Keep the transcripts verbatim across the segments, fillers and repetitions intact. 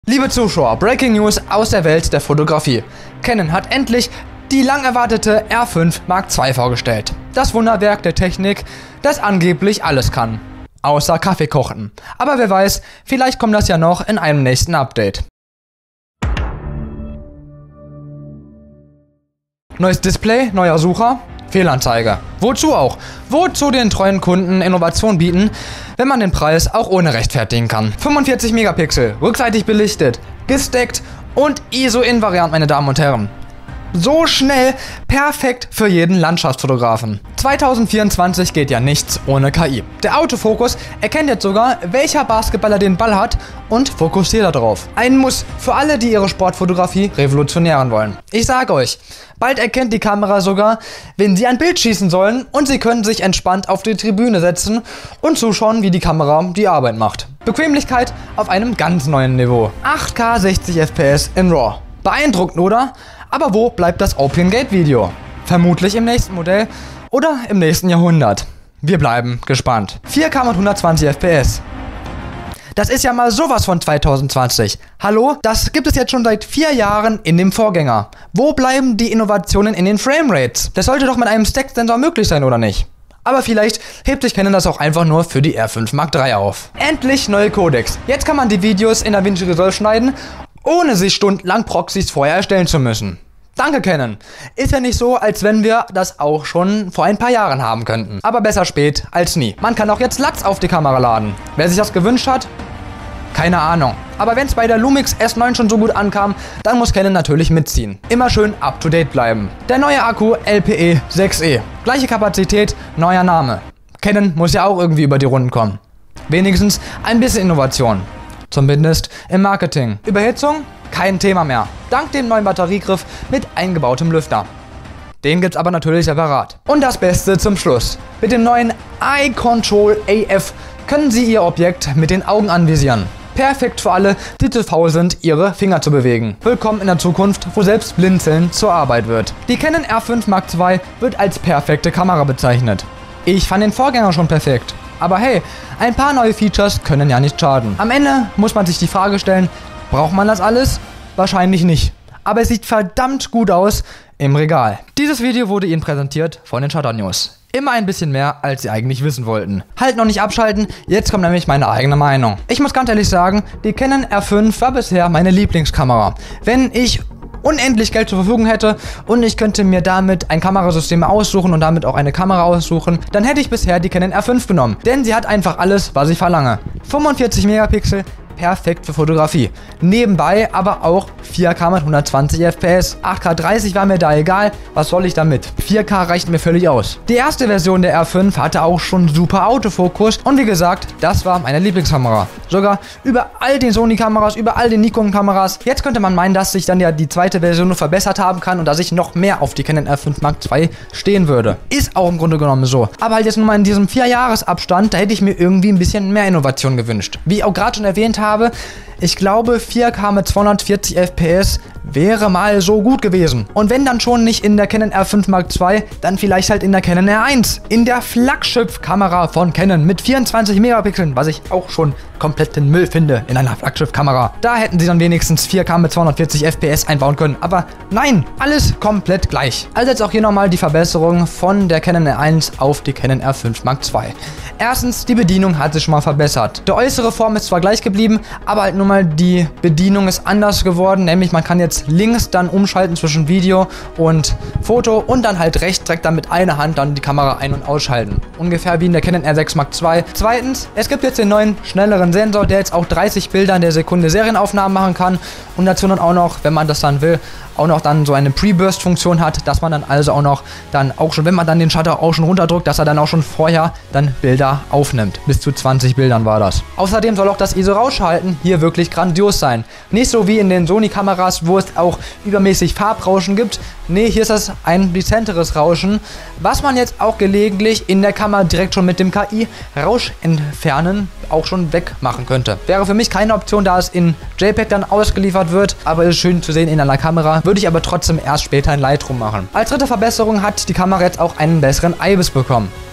Liebe Zuschauer, Breaking News aus der Welt der Fotografie. Canon hat endlich die lang erwartete R fünf Mark zwei vorgestellt. Das Wunderwerk der Technik, das angeblich alles kann. Außer Kaffee kochen. Aber wer weiß, vielleicht kommt das ja noch in einem nächsten Update. Neues Display, neuer Sucher, Fehlanzeige. Wozu auch? Wozu den treuen Kunden Innovation bieten, wenn man den Preis auch ohne rechtfertigen kann? fünfundvierzig Megapixel, rückseitig belichtet, gesteckt und I S O-invariant, meine Damen und Herren. So schnell, perfekt für jeden Landschaftsfotografen. zweitausendvierundzwanzig geht ja nichts ohne K I. Der Autofokus erkennt jetzt sogar, welcher Basketballer den Ball hat und fokussiert darauf. Ein Muss für alle, die ihre Sportfotografie revolutionieren wollen. Ich sage euch, bald erkennt die Kamera sogar, wenn sie ein Bild schießen sollen, und sie können sich entspannt auf die Tribüne setzen und zuschauen, wie die Kamera die Arbeit macht. Bequemlichkeit auf einem ganz neuen Niveau. acht K sechzig F P S in RAW. Beeindruckend, oder? Aber wo bleibt das Opium Gate Video? Vermutlich im nächsten Modell oder im nächsten Jahrhundert. Wir bleiben gespannt. vier K mit hundertzwanzig F P S. Das ist ja mal sowas von zweitausendzwanzig. Hallo? Das gibt es jetzt schon seit vier Jahren in dem Vorgänger. Wo bleiben die Innovationen in den Framerates? Das sollte doch mit einem Stack-Sensor möglich sein, oder nicht? Aber vielleicht hebt sich Canon das auch einfach nur für die R fünf Mark drei auf. Endlich neue Codecs. Jetzt kann man die Videos in DaVinci Resolve schneiden, ohne sich stundenlang Proxys vorher erstellen zu müssen. Danke, Canon. Ist ja nicht so, als wenn wir das auch schon vor ein paar Jahren haben könnten. Aber besser spät als nie. Man kann auch jetzt L U Ts auf die Kamera laden. Wer sich das gewünscht hat? Keine Ahnung. Aber wenn es bei der Lumix S neun schon so gut ankam, dann muss Canon natürlich mitziehen. Immer schön up to date bleiben. Der neue Akku L P E sechs E. Gleiche Kapazität, neuer Name. Canon muss ja auch irgendwie über die Runden kommen. Wenigstens ein bisschen Innovation. Zumindest im Marketing. Überhitzung? Kein Thema mehr. Dank dem neuen Batteriegriff mit eingebautem Lüfter. Den gibt's aber natürlich separat. Und das Beste zum Schluss. Mit dem neuen Eye Control A F können Sie Ihr Objekt mit den Augen anvisieren. Perfekt für alle, die zu faul sind, ihre Finger zu bewegen. Willkommen in der Zukunft, wo selbst Blinzeln zur Arbeit wird. Die Canon R fünf Mark zwei wird als perfekte Kamera bezeichnet. Ich fand den Vorgänger schon perfekt. Aber hey, ein paar neue Features können ja nicht schaden. Am Ende muss man sich die Frage stellen, braucht man das alles? Wahrscheinlich nicht. Aber es sieht verdammt gut aus im Regal. Dieses Video wurde Ihnen präsentiert von den Shutter News. Immer ein bisschen mehr, als Sie eigentlich wissen wollten. Halt noch nicht abschalten, jetzt kommt nämlich meine eigene Meinung. Ich muss ganz ehrlich sagen, die Canon R fünf war bisher meine Lieblingskamera. Wenn ich unendlich Geld zur Verfügung hätte und ich könnte mir damit ein Kamerasystem aussuchen und damit auch eine Kamera aussuchen, dann hätte ich bisher die Canon R fünf genommen. Denn sie hat einfach alles, was ich verlange. fünfundvierzig Megapixel, perfekt für Fotografie. Nebenbei aber auch vier K mit hundertzwanzig F P S. acht K dreißig war mir da egal, was soll ich damit? vier K reicht mir völlig aus. Die erste Version der R fünf hatte auch schon super Autofokus und wie gesagt, das war meine Lieblingskamera. Sogar über all den Sony-Kameras, über all den Nikon-Kameras. Jetzt könnte man meinen, dass sich dann ja die zweite Version nur verbessert haben kann und dass ich noch mehr auf die Canon R fünf Mark zwei stehen würde. Ist auch im Grunde genommen so. Aber halt jetzt nur mal in diesem vier Jahres Abstand, da hätte ich mir irgendwie ein bisschen mehr Innovation gewünscht. Wie ich auch gerade schon erwähnt habe, ich glaube vier K mit zweihundertvierzig F P S wäre mal so gut gewesen. Und wenn dann schon nicht in der Canon R fünf Mark zwei, dann vielleicht halt in der Canon R eins. In der Flaggschiff-Kamera von Canon mit vierundzwanzig Megapixeln, was ich auch schon kompletten Müll finde in einer Flaggschiff-Kamera. Da hätten sie dann wenigstens vier K mit zweihundertvierzig F P S einbauen können. Aber nein, alles komplett gleich. Also jetzt auch hier nochmal die Verbesserung von der Canon R eins auf die Canon R fünf Mark zwei. Erstens, die Bedienung hat sich schon mal verbessert. Der äußere Form ist zwar gleich geblieben, aber halt nur mal die Bedienung ist anders geworden. Nämlich man kann jetzt links dann umschalten zwischen Video und Foto und dann halt rechts direkt dann mit einer Hand dann die Kamera ein- und ausschalten. Ungefähr wie in der Canon R sechs Mark zwei. Zweitens, es gibt jetzt den neuen, schnelleren Sensor, der jetzt auch dreißig Bilder in der Sekunde Serienaufnahmen machen kann und dazu dann auch noch, wenn man das dann will, auch noch dann so eine Pre-Burst-Funktion hat, dass man dann also auch noch dann auch schon, wenn man dann den Shutter auch schon runterdrückt, dass er dann auch schon vorher dann Bilder aufnimmt. Bis zu zwanzig Bildern war das. Außerdem soll auch das I S O-Rauschverhalten hier wirklich grandios sein. Nicht so wie in den Sony-Kameras, wo es auch übermäßig Farbrauschen gibt. Nee, hier ist das ein dezenteres Rauschen, was man jetzt auch gelegentlich in der Kamera direkt schon mit dem K I Rausch entfernen auch schon wegmachen könnte. Wäre für mich keine Option, da es in JPEG dann ausgeliefert wird, aber ist schön zu sehen in einer Kamera, würde ich aber trotzdem erst später in Lightroom machen. Als dritte Verbesserung hat die Kamera jetzt auch einen besseren I B I S bekommen.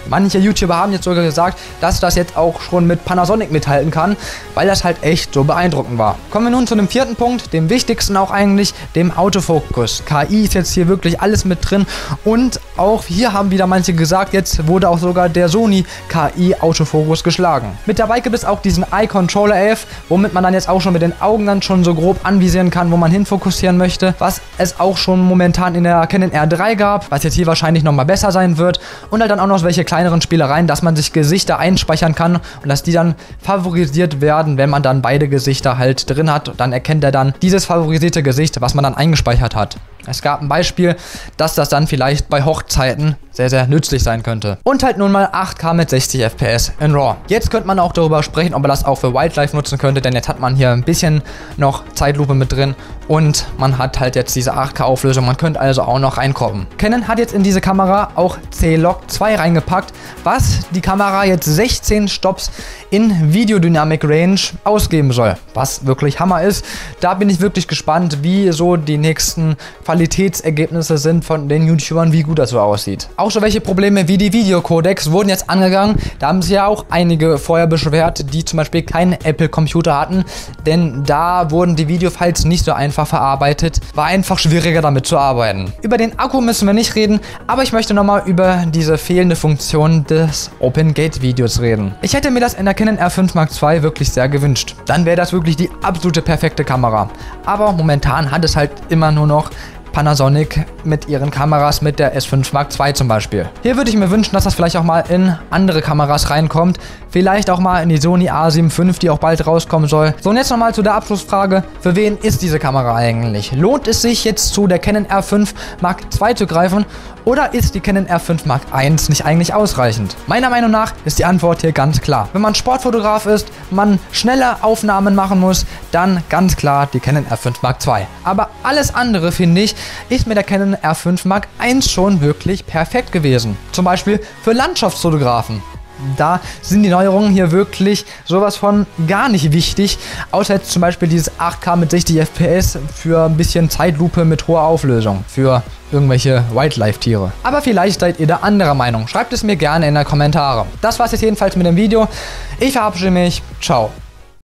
Manche YouTuber haben jetzt sogar gesagt, dass das jetzt auch schon mit Panasonic mithalten kann, weil das halt echt so beeindruckend war. Kommen wir nun zu dem vierten Punkt, dem wichtigsten auch eigentlich, dem Autofokus. K I ist jetzt hier wirklich alles mit drin und auch hier haben wieder manche gesagt, jetzt wurde auch sogar der Sony K I Autofokus geschlagen. Mit dabei gibt es auch diesen Eye Controller elf, womit man dann jetzt auch schon mit den Augen dann schon so grob anvisieren kann, wo man hinfokussieren möchte, was es auch schon momentan in der Canon R drei gab, was jetzt hier wahrscheinlich nochmal besser sein wird und halt dann auch noch welche kleineren Spielereien, dass man sich Gesichter einspeichern kann und dass die dann favorisiert werden, wenn man dann beide Gesichter halt drin hat, dann erkennt er dann dieses favorisierte Gesicht, was man dann eingespeichert hat. Es gab ein Beispiel, dass das dann vielleicht bei Hochzeiten sehr, sehr nützlich sein könnte. Und halt nun mal acht K mit sechzig F P S in RAW. Jetzt könnte man auch darüber sprechen, ob man das auch für Wildlife nutzen könnte, denn jetzt hat man hier ein bisschen noch Zeitlupe mit drin und man hat halt jetzt diese acht K Auflösung. Man könnte also auch noch reinkommen. Canon hat jetzt in diese Kamera auch C Log zwei reingepackt, was die Kamera jetzt sechzehn Stops in Videodynamic Range ausgeben soll. Was wirklich Hammer ist. Da bin ich wirklich gespannt, wie so die nächsten Qualitätsergebnisse sind von den YouTubern, wie gut das so aussieht. Auch so welche Probleme wie die Videocodecs wurden jetzt angegangen. Da haben sich ja auch einige vorher beschwert, die zum Beispiel keinen Apple-Computer hatten, denn da wurden die Videofiles nicht so einfach verarbeitet. War einfach schwieriger damit zu arbeiten. Über den Akku müssen wir nicht reden, aber ich möchte nochmal über diese fehlende Funktion des Open-Gate-Videos reden. Ich hätte mir das in der Canon R fünf Mark zwei wirklich sehr gewünscht. Dann wäre das wirklich die absolute perfekte Kamera. Aber momentan hat es halt immer nur noch Panasonic mit ihren Kameras, mit der S fünf Mark zwei zum Beispiel. Hier würde ich mir wünschen, dass das vielleicht auch mal in andere Kameras reinkommt. Vielleicht auch mal in die Sony A sieben fünf, die auch bald rauskommen soll. So, und jetzt nochmal zu der Abschlussfrage. Für wen ist diese Kamera eigentlich? Lohnt es sich jetzt zu der Canon R fünf Mark zwei zu greifen? Oder ist die Canon R fünf Mark eins nicht eigentlich ausreichend? Meiner Meinung nach ist die Antwort hier ganz klar. Wenn man Sportfotograf ist, man schnelle Aufnahmen machen muss, dann ganz klar die Canon R fünf Mark zwei. Aber alles andere, finde ich, ist mit der Canon R fünf Mark eins schon wirklich perfekt gewesen. Zum Beispiel für Landschaftsfotografen. Da sind die Neuerungen hier wirklich sowas von gar nicht wichtig, außer jetzt zum Beispiel dieses acht K mit sechzig F P S für ein bisschen Zeitlupe mit hoher Auflösung für irgendwelche Wildlife-Tiere. Aber vielleicht seid ihr da anderer Meinung. Schreibt es mir gerne in die Kommentare. Das war's jetzt jedenfalls mit dem Video. Ich verabschiede mich. Ciao.